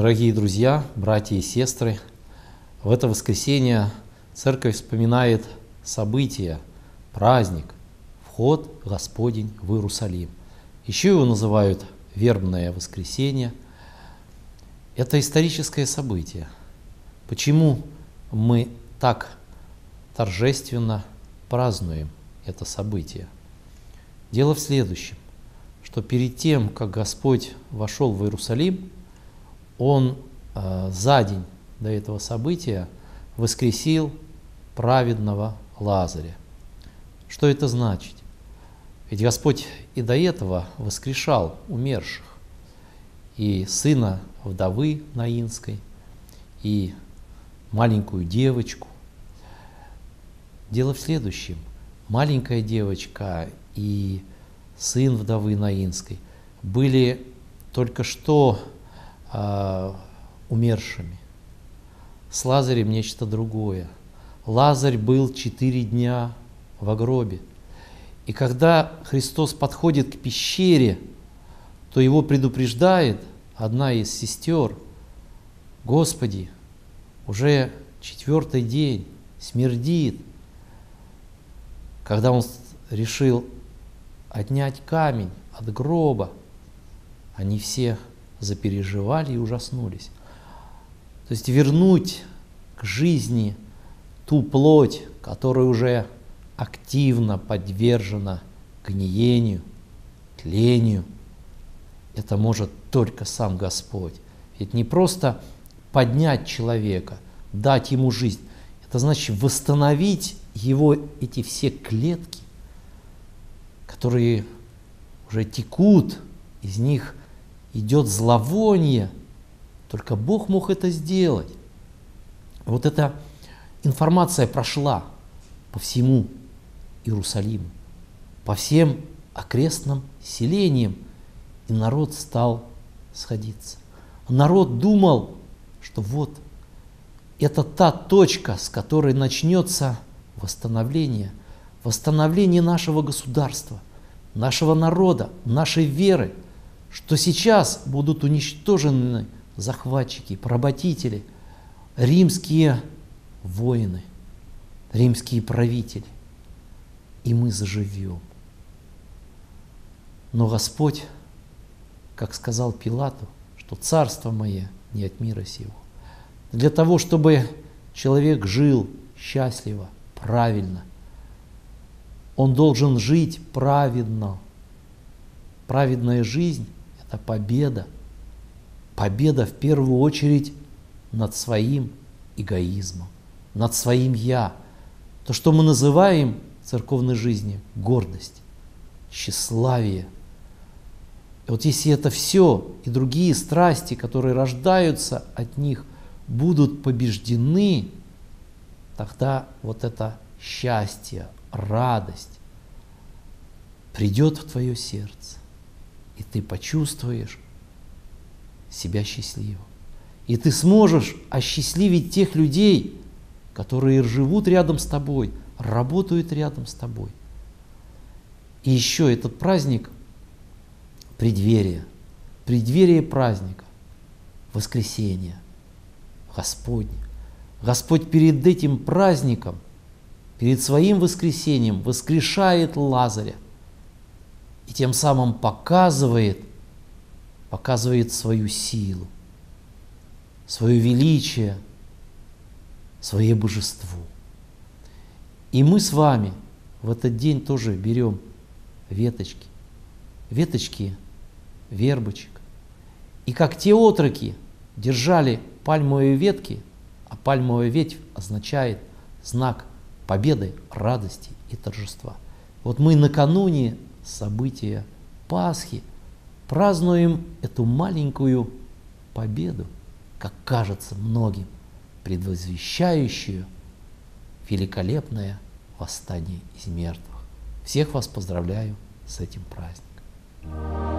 Дорогие друзья, братья и сестры, в это воскресенье Церковь вспоминает событие, праздник, вход Господень в Иерусалим. Еще его называют Вербное воскресенье. Это историческое событие. Почему мы так торжественно празднуем это событие? Дело в следующем, что перед тем, как Господь вошел в Иерусалим, Он за день до этого события воскресил праведного Лазаря. Что это значит? Ведь Господь и до этого воскрешал умерших, и сына вдовы Наинской, и маленькую девочку. Дело в следующем. Маленькая девочка и сын вдовы Наинской были только что умершими. С Лазарем нечто другое. Лазарь был 4 дня в гробе. И когда Христос подходит к пещере, то его предупреждает одна из сестер: «Господи, уже 4-й день, смердит». Когда он решил отнять камень от гроба, они все запереживали и ужаснулись. То есть вернуть к жизни ту плоть, которая уже активно подвержена гниению, тлению, это может только сам Господь. Ведь не просто поднять человека, дать ему жизнь, это значит восстановить его эти все клетки, которые уже текут, из них идет зловоние. Только Бог мог это сделать. Вот эта информация прошла по всему Иерусалиму, по всем окрестным селениям, и народ стал сходиться. Народ думал, что вот это та точка, с которой начнется восстановление нашего государства, нашего народа, нашей веры, что сейчас будут уничтожены захватчики, поработители, римские воины, римские правители, и мы заживем. Но Господь, как сказал Пилату, что царство мое не от мира сего. Для того, чтобы человек жил счастливо, правильно, он должен жить праведно. Праведная жизнь – это победа. Победа в первую очередь над своим эгоизмом, над своим «я». То, что мы называем в церковной жизни гордость, тщеславие. И вот если это все и другие страсти, которые рождаются от них, будут побеждены, тогда вот это счастье, радость придет в твое сердце, и ты почувствуешь себя счастливым. И ты сможешь осчастливить тех людей, которые живут рядом с тобой, работают рядом с тобой. И еще этот праздник – преддверие праздника, воскресения, Господня. Господь перед этим праздником, перед своим воскресением воскрешает Лазаря и тем самым показывает свою силу, свое величие, свое божество. И мы с вами в этот день тоже берем веточки вербочек. И как те отроки держали пальмовые ветки, а пальмовая ветвь означает знак победы, радости и торжества. Вот мы накануне события Пасхи празднуем эту маленькую победу, как кажется многим, предвозвещающую великолепное восстание из мертвых. Всех вас поздравляю с этим праздником.